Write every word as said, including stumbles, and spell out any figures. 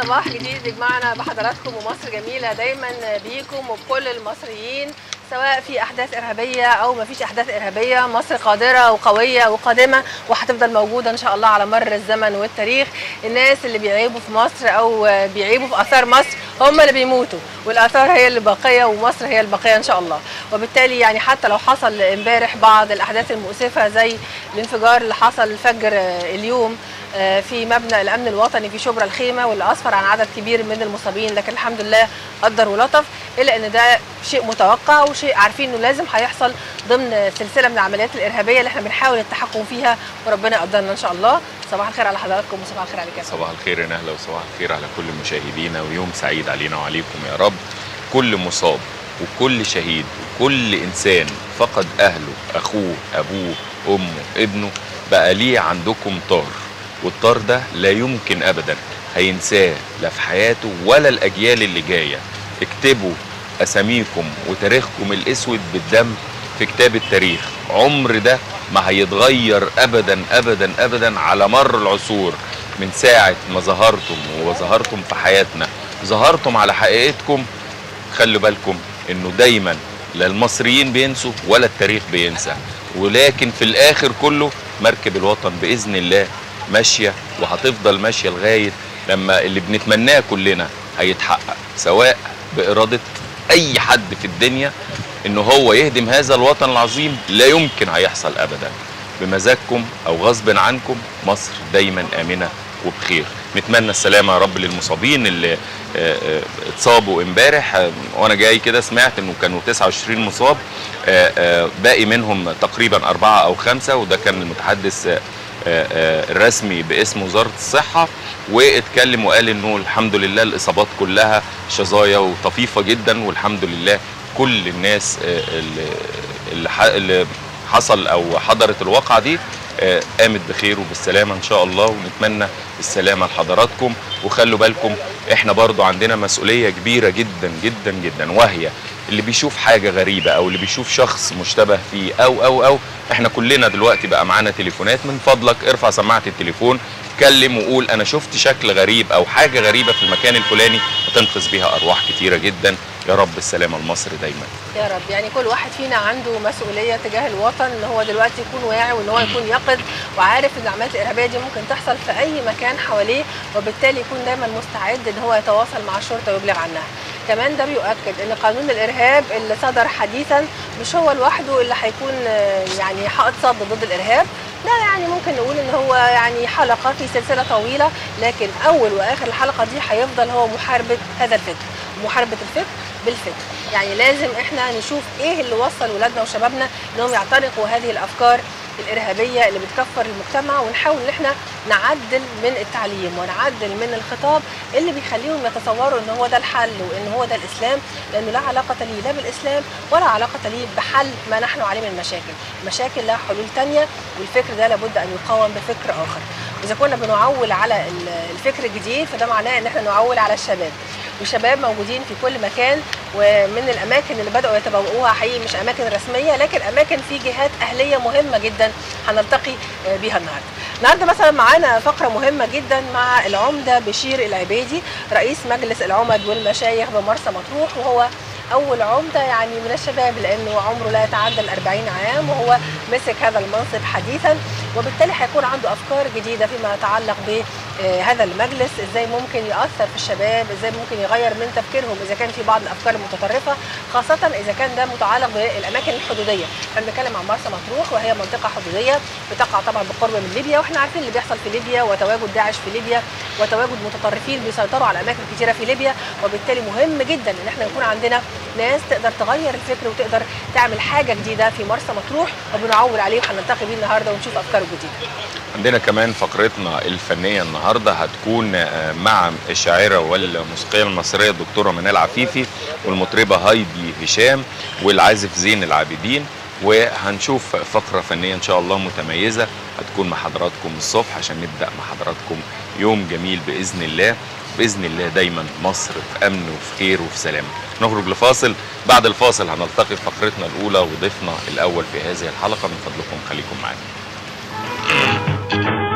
صباح جديد يجمعنا بحضراتكم، ومصر جميلة دايما بيكم وبكل المصريين، سواء في أحداث إرهابية أو ما فيش أحداث إرهابية. مصر قادرة وقوية وقادمة وهتفضل موجودة إن شاء الله على مر الزمن والتاريخ. الناس اللي بيعيبوا في مصر أو بيعيبوا في آثار مصر هم اللي بيموتوا، والآثار هي اللي باقية ومصر هي الباقية إن شاء الله. وبالتالي يعني حتى لو حصل امبارح بعض الأحداث المؤسفة زي الانفجار اللي حصل الفجر اليوم في مبنى الأمن الوطني في شبرا الخيمة واللي أسفر عن عدد كبير من المصابين، لكن الحمد لله قدر ولطف، إلا أن ده شيء متوقع وشيء عارفين أنه لازم هيحصل ضمن سلسلة من العمليات الإرهابية اللي احنا بنحاول التحكم فيها، وربنا يقدرنا إن شاء الله. صباح الخير على حضراتكم وصباح الخير عليك يا فندم. صباح الخير يا نهلة وصباح الخير على كل مشاهدينا، ويوم سعيد علينا وعليكم يا رب. كل مصاب وكل شهيد وكل إنسان فقد أهله، أخوه، أبوه، أمه، ابنه، بقى ليه عندكم طار، والطار ده لا يمكن أبدا هينساه لا في حياته ولا الأجيال اللي جاية. اكتبوا أساميكم وتاريخكم الأسود بالدم في كتاب التاريخ. عمر ده ما هيتغير أبدا أبدا أبدا على مر العصور، من ساعة ما ظهرتم وظهرتم في حياتنا، ظهرتم على حقيقتكم. خلوا بالكم إنه دايما لا المصريين بينسوا ولا التاريخ بينسى، ولكن في الآخر كله مركب الوطن بإذن الله ماشية وهتفضل ماشية لغاية لما اللي بنتمناه كلنا هيتحقق، سواء بإرادة أي حد في الدنيا إنه هو يهدم هذا الوطن العظيم. لا يمكن هيحصل أبدا، بمزاجكم أو غصب عنكم. مصر دايما آمنة وبخير. نتمنى السلامة يا رب للمصابين اللي اتصابوا امبارح. وانا جاي كده سمعت انه كانوا تسعة وعشرين مصاب، باقي منهم تقريبا أربعة أو خمسة، وده كان المتحدث الرسمي باسم وزارة الصحة، واتكلم وقال انه الحمد لله الاصابات كلها شظايا وطفيفة جدا، والحمد لله كل الناس اللي حصل او حضرت الواقعة دي قامت بخير وبالسلامة ان شاء الله، ونتمنى السلامة لحضراتكم. وخلوا بالكم احنا برضو عندنا مسؤولية كبيرة جدا جدا جدا، وهي اللي بيشوف حاجة غريبة او اللي بيشوف شخص مشتبه فيه او او او احنا كلنا دلوقتي بقى معانا تليفونات، من فضلك ارفع سماعة التليفون، كلم وقول انا شفت شكل غريب او حاجة غريبة في المكان الفلاني، وتنقذ بيها ارواح كتيرة جدا. يا رب السلامة لمصر دايما يا رب. يعني كل واحد فينا عنده مسؤولية تجاه الوطن، ان هو دلوقتي يكون واعي وان هو يكون يقظ وعارف ان العمليات الارهابية دي ممكن تحصل في اي مكان حواليه، وبالتالي يكون دايما مستعد ان هو يتواصل مع الشرطة ويبلغ عنها. كمان ده بيؤكد ان قانون الارهاب اللي صدر حديثا مش هو لوحده اللي هيكون يعني حائط صد ضد الارهاب، لا يعني ممكن نقول ان هو يعني حلقة في سلسلة طويلة، لكن اول واخر الحلقة دي هيفضل هو محاربة هذا الفكر، محاربة الفكر بالفكر. يعني لازم احنا نشوف ايه اللي وصل ولادنا وشبابنا انهم يعتنقوا هذه الافكار الارهابيه اللي بتكفر المجتمع، ونحاول ان احنا نعدل من التعليم ونعدل من الخطاب اللي بيخليهم يتصوروا ان هو ده الحل وان هو ده الاسلام، لانه لا علاقه ليه لا بالاسلام ولا علاقه ليه بحل ما نحن عليه من المشاكل. المشاكل لها حلول ثانيه، والفكر ده لابد ان يقاوم بفكر اخر. واذا كنا بنعول على الفكر الجديد فده معناه ان احنا نعول على الشباب، والشباب موجودين في كل مكان، ومن الاماكن اللي بداوا يتبوؤوها حقيقي مش اماكن رسميه، لكن اماكن في جهات اهليه مهمه جدا هنلتقي بيها النهارده. النهارده مثلا معانا فقره مهمه جدا مع العمده بشير العبيدي، رئيس مجلس العمد والمشايخ بمرسى مطروح، وهو أول عمدة يعني من الشباب لأنه عمره لا يتعدى الأربعين عام، وهو مسك هذا المنصب حديثا، وبالتالي هيكون عنده أفكار جديدة فيما يتعلق بهذا المجلس، إزاي ممكن يأثر في الشباب، إزاي ممكن يغير من تفكيرهم إذا كان في بعض الأفكار المتطرفة، خاصة إذا كان ده متعلق بالأماكن الحدودية. احنا بنتكلم عن مرسى مطروح وهي منطقة حدودية بتقع طبعا بالقرب من ليبيا، واحنا عارفين اللي بيحصل في ليبيا وتواجد داعش في ليبيا وتواجد متطرفين بيسيطروا على أماكن كثيرة في ليبيا، وبالتالي مهم جدا إن احنا يكون عندنا ناس تقدر تغير الفكر وتقدر تعمل حاجه جديده في مرسى مطروح، وبنعول عليه وهنلتقي بيه النهارده ونشوف افكاره الجديده. عندنا كمان فقرتنا الفنيه النهارده هتكون مع الشاعره والموسيقيه المصريه الدكتوره منال عفيفي والمطربه هايدي هشام والعازف زين العابدين، وهنشوف فقره فنيه ان شاء الله متميزه هتكون مع حضراتكم الصبح عشان نبدا مع حضراتكم يوم جميل باذن الله. باذن الله دايما مصر في امن وفي خير وفي سلام. نخرج لفاصل، بعد الفاصل هنلتقي في فقرتنا الاولى وضيفنا الاول في هذه الحلقه، من فضلكم خليكم معانا.